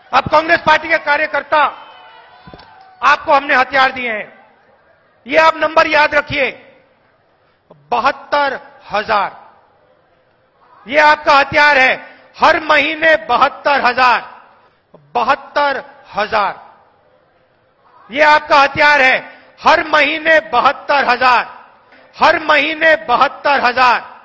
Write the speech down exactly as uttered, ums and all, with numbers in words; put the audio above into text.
अब कांग्रेस पार्टी के कार्यकर्ता, आपको हमने हथियार दिए हैं, ये आप नंबर याद रखिए, बहत्तर हजार। ये आपका हथियार है, हर महीने बहत्तर हजार, बहत्तर हजार। ये आपका हथियार है, हर महीने बहत्तर हजार, हर महीने बहत्तर हजार।